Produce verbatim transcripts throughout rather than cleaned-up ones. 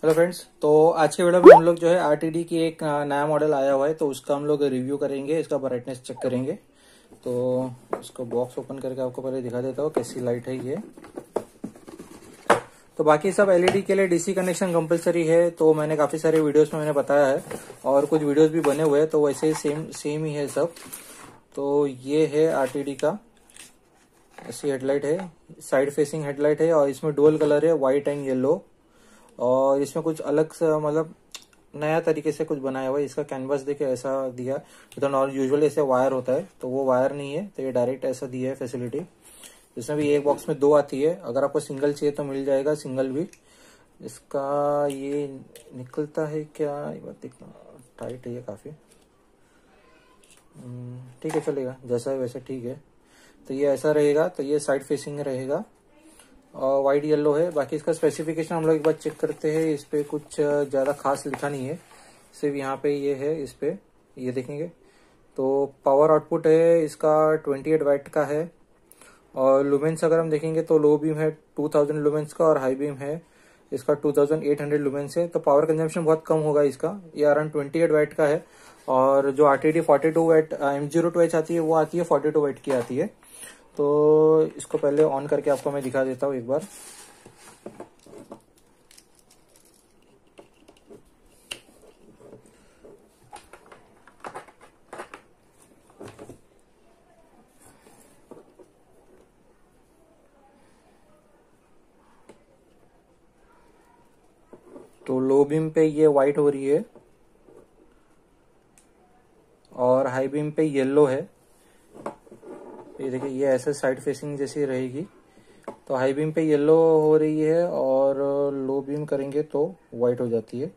Hello friends, तो आज के वीडियो में हम लोग जो है आरटीडी की एक नया मॉडल आया हुआ है तो उसका हम लोग रिव्यू करेंगे, इसका ब्राइटनेस चेक करेंगे। तो इसको बॉक्स ओपन करके आपको पहले दिखा देता हूँ कैसी लाइट है ये। तो बाकी सब एलईडी के लिए डीसी कनेक्शन कंपलसरी है, तो मैंने काफी सारे वीडियोस में मैंने बताया है और कुछ वीडियोस भी बने हुए हैं, तो वैसे ही सेम सेम ही है सब। तो ये है आरटीडी का, ऐसी हेडलाइट है, साइड फेसिंग हेडलाइट है और इसमें डुअल कलर है, व्हाइट एंड येलो। और इसमें कुछ अलग सा मतलब नया तरीके से कुछ बनाया हुआ है। इसका कैनवास देखे ऐसा दिया, तो नॉर्मल यूजुअली ऐसे वायर होता है, तो वो वायर नहीं है, तो ये डायरेक्ट ऐसा दिया है फैसिलिटी। इसमें भी एक बॉक्स में दो आती है, अगर आपको सिंगल चाहिए तो मिल जाएगा, सिंगल भी। इसका ये निकलता है क्या, ये बात देखना, टाइट है ये काफी, ठीक है चलेगा, जैसा है वैसे ठीक है। तो ये ऐसा रहेगा, तो ये साइड फेसिंग रहेगा और वाइट येलो है। बाकी इसका स्पेसिफिकेशन हम लोग एक बार चेक करते हैं। इस पे कुछ ज़्यादा खास लिखा नहीं है, सिर्फ यहाँ पे ये है, इस पे ये देखेंगे। तो पावर आउटपुट है इसका अट्ठाईस वाट का है और लुमेंस अगर हम देखेंगे तो लो बीम है दो हज़ार लुमेंस का और हाई बीम है इसका अट्ठाईस सौ लुमेंस है। तो पावर कंजम्पशन बहुत कम होगा इसका, ये अराउंड अट्ठाईस वाट का है। और जो आरटीडी बयालीस watt M zero two H आती है वो आती है बयालीस वाट की आती है। तो इसको पहले ऑन करके आपको मैं दिखा देता हूँ एक बार। तो लो बीम पे ये वाइट हो रही है और हाई बीम पे येलो है। ये देखिए, ये ऐसे साइड फेसिंग जैसी रहेगी। तो हाई बीम पे येलो हो रही है और लो बीम करेंगे तो वाइट हो जाती है,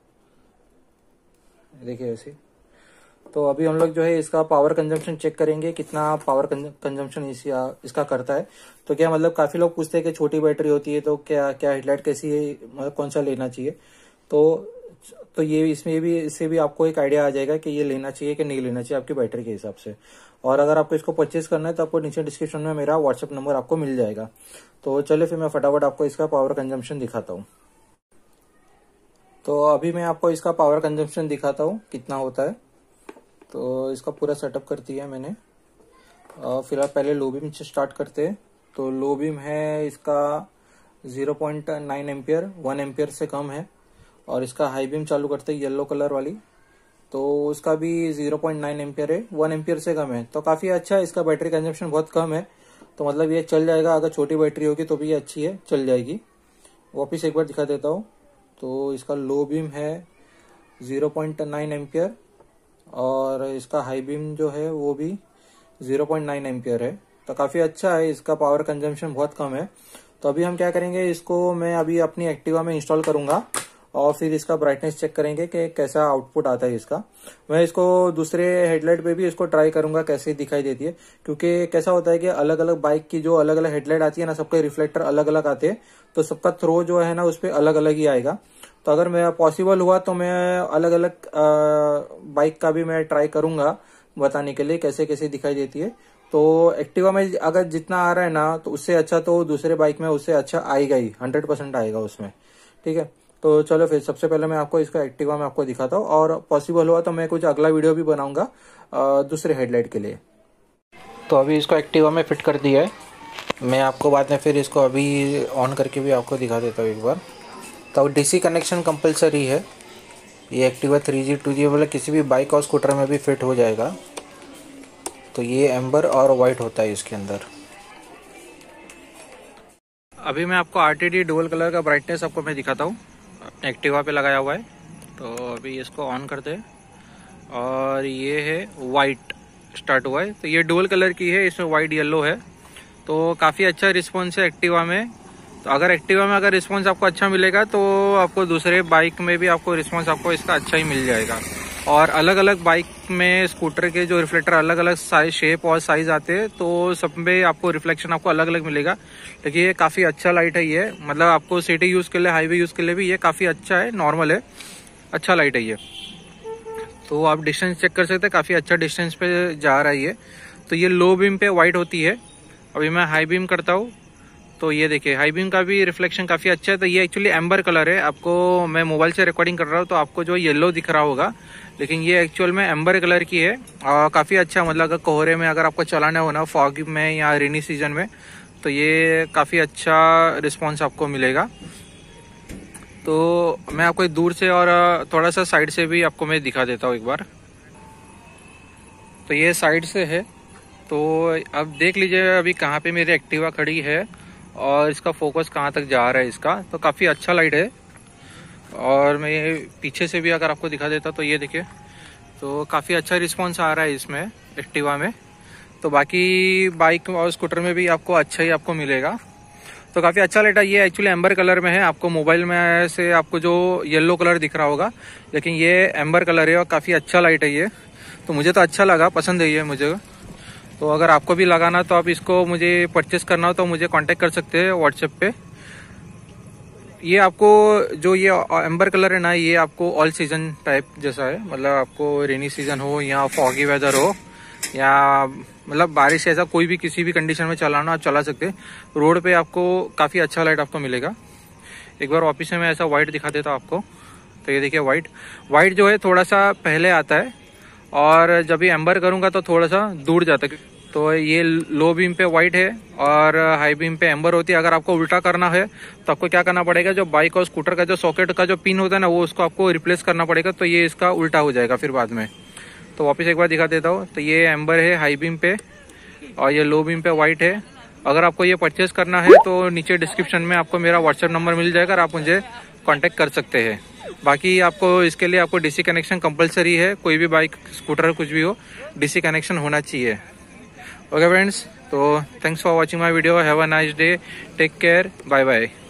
देखिए ऐसे। तो अभी हम लोग जो है इसका पावर कंजम्पशन चेक करेंगे, कितना पावर कंजम्पशन इस, इसका करता है। तो क्या मतलब काफी लोग पूछते हैं कि छोटी बैटरी होती है तो क्या क्या हेडलाइट कैसी है, मतलब कौन सा लेना चाहिए। तो तो ये इसमें भी इससे भी आपको एक आइडिया आ जाएगा कि ये लेना चाहिए कि नहीं लेना चाहिए आपकी बैटरी के हिसाब से। और अगर आपको इसको परचेज करना है तो आपको नीचे डिस्क्रिप्शन में मेरा व्हाट्सएप नंबर आपको मिल जाएगा। तो चलिए फिर मैं फटाफट आपको इसका पावर कंजम्पशन दिखाता हूँ। तो अभी मैं आपको इसका पावर कंजम्पशन दिखाता हूँ कितना होता है। तो इसका पूरा सेटअप कर दिया है मैंने। फिलहाल पहले लो बीम से स्टार्ट करते हैं। तो लो बीम है इसका zero point nine ampere, one ampere से कम है। और इसका हाई बीम चालू करते हैं येलो कलर वाली, तो उसका भी ज़ीरो पॉइंट नाइन एम्पियर है, वन एम्पियर से कम है। तो काफी अच्छा है, इसका बैटरी कंजम्पशन बहुत कम है, तो मतलब ये चल जाएगा। अगर छोटी बैटरी होगी तो भी ये अच्छी है, चल जाएगी। वापिस एक बार दिखा देता हूँ। तो इसका लो बीम है ज़ीरो पॉइंट नाइन एम्पियर और इसका हाई बीम जो है वो भी ज़ीरो पॉइंट नाइन एम्पियर है। तो काफी अच्छा है, इसका पावर कंजम्पशन बहुत कम है। तो अभी हम क्या करेंगे, इसको मैं अभी अपनी एक्टिवा में इंस्टॉल करूंगा और फिर इसका ब्राइटनेस चेक करेंगे कि कैसा आउटपुट आता है इसका। मैं इसको दूसरे हेडलाइट पे भी इसको ट्राई करूंगा कैसे दिखाई देती है, क्योंकि कैसा होता है कि अलग अलग बाइक की जो अलग अलग हेडलाइट आती है ना, सबके रिफ्लेक्टर अलग अलग आते हैं, तो सबका थ्रो जो है ना उस पर अलग अलग ही आएगा। तो अगर मैं पॉसिबल हुआ तो मैं अलग अलग बाइक का भी मैं ट्राई करूंगा बताने के लिए कैसे कैसे दिखाई देती है। तो एक्टिवा में अगर जितना आ रहा है ना तो उससे अच्छा तो दूसरे बाइक में उससे अच्छा आएगा ही, हंड्रेड परसेंट आएगा उसमें, ठीक है। तो चलो फिर सबसे पहले मैं आपको इसका एक्टिवा में आपको दिखाता हूँ और पॉसिबल हुआ तो मैं कुछ अगला वीडियो भी बनाऊंगा दूसरे हेडलाइट के लिए। तो अभी इसको एक्टिवा में फिट कर दिया है, मैं आपको बाद में फिर इसको अभी ऑन करके भी आपको दिखा देता हूँ एक बार। तो डीसी कनेक्शन कंपलसरी है, ये Activa three G two G वाला किसी भी बाइक और स्कूटर में भी फिट हो जाएगा। तो ये एम्बर और वाइट होता है इसके अंदर। अभी मैं आपको आरटीडी डुअल कलर का ब्राइटनेस आपको मैं दिखाता हूँ, एक्टिवा पे लगाया हुआ है। तो अभी इसको ऑन करते हैं और ये है वाइट स्टार्ट हुआ है। तो ये डुअल कलर की है, इसमें वाइट येलो है। तो काफ़ी अच्छा रिस्पॉन्स है एक्टिवा में। तो अगर एक्टिवा में अगर रिस्पॉन्स आपको अच्छा मिलेगा तो आपको दूसरे बाइक में भी आपको रिस्पॉन्स आपको इसका अच्छा ही मिल जाएगा। और अलग अलग बाइक में स्कूटर के जो रिफ्लेक्टर अलग अलग साइज शेप और साइज आते हैं, तो सब में आपको रिफ्लेक्शन आपको अलग अलग मिलेगा। लेकिन ये काफ़ी अच्छा लाइट है ये, मतलब आपको सिटी यूज़ के लिए, हाईवे यूज़ के लिए भी ये काफ़ी अच्छा है, नॉर्मल है, अच्छा लाइट है ये। तो आप डिस्टेंस चेक कर सकते हैं, काफ़ी अच्छा डिस्टेंस पे जा रहा है ये। तो ये लो बीम पे वाइट होती है। अभी मैं हाई बीम करता हूँ तो ये देखिए हाई बीम का भी रिफ्लेक्शन काफ़ी अच्छा है। तो ये एक्चुअली एम्बर कलर है, आपको मैं मोबाइल से रिकॉर्डिंग कर रहा हूँ तो आपको जो येलो दिख रहा होगा, लेकिन ये एक्चुअल में एम्बर कलर की है। और काफ़ी अच्छा, मतलब अगर कोहरे में अगर आपको चलाना हो ना, फॉग में या रेनी सीजन में, तो ये काफ़ी अच्छा रिस्पॉन्स आपको मिलेगा। तो मैं आपको दूर से और थोड़ा सा साइड से भी आपको मैं दिखा देता हूँ एक बार। तो ये साइड से है, तो अब देख लीजिए अभी कहाँ पे मेरी एक्टिवा खड़ी है और इसका फोकस कहाँ तक जा रहा है इसका। तो काफ़ी अच्छा लाइट है। और मैं पीछे से भी अगर आपको दिखा देता तो ये देखिए, तो काफ़ी अच्छा रिस्पॉन्स आ रहा है इसमें एक्टिवा में। तो बाकी बाइक और स्कूटर में भी आपको अच्छा ही आपको मिलेगा। तो काफ़ी अच्छा लाइट है। ये एक्चुअली एम्बर कलर में है, आपको मोबाइल में से आपको जो येलो कलर दिख रहा होगा, लेकिन ये एम्बर कलर है और काफ़ी अच्छा लाइट है ये। तो मुझे तो अच्छा लगा, पसंद है ये मुझे। तो अगर आपको भी लगाना तो आप इसको मुझे परचेस करना हो तो मुझे कांटेक्ट कर सकते हैं व्हाट्सएप पे। ये आपको जो ये एम्बर कलर है ना, ये आपको ऑल सीजन टाइप जैसा है, मतलब आपको रेनी सीजन हो या फॉगी वेदर हो या मतलब बारिश, ऐसा कोई भी किसी भी कंडीशन में चलाना आप चला सकते हैं। रोड पे आपको काफ़ी अच्छा लाइट आपको मिलेगा। एक बार वापिस से मैं ऐसा वाइट दिखा देता हूँ आपको। तो ये देखिए वाइट वाइट जो है थोड़ा सा पहले आता है और जब ये एम्बर करूँगा तो थोड़ा सा दूर जाता है। तो ये लो बीम पे वाइट है और हाई बीम पे एम्बर होती है। अगर आपको उल्टा करना है तो आपको क्या करना पड़ेगा, जो बाइक और स्कूटर का जो सॉकेट का जो पिन होता है ना, वो उसको आपको रिप्लेस करना पड़ेगा। तो ये इसका उल्टा हो जाएगा फिर बाद में। तो वापस एक बार दिखा देता हूँ। तो ये एम्बर है हाई बीम पे और ये लो बीम पे वाइट है। अगर आपको ये परचेस करना है तो नीचे डिस्क्रिप्शन में आपको मेरा व्हाट्सएप नंबर मिल जाएगा, आप मुझे कांटेक्ट कर सकते हैं। बाकी आपको इसके लिए आपको डीसी कनेक्शन कंपलसरी है, कोई भी बाइक स्कूटर कुछ भी हो डीसी कनेक्शन होना चाहिए। ओके फ्रेंड्स, तो thanks for watching my video. Have a nice day, take care, bye bye.